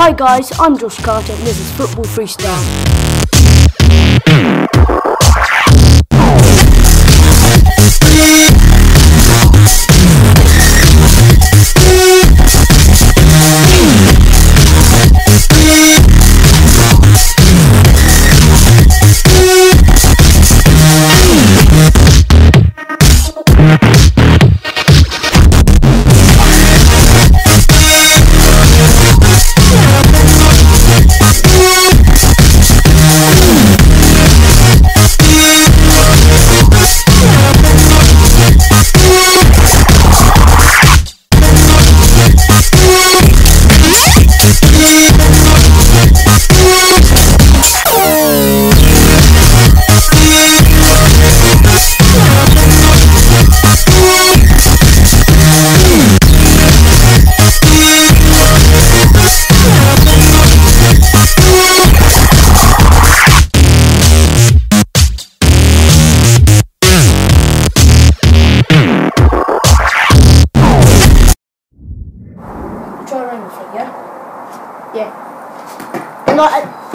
Hi guys, I'm Josh Carter and this is Football Freestyle. Try running the thing, yeah? Yeah.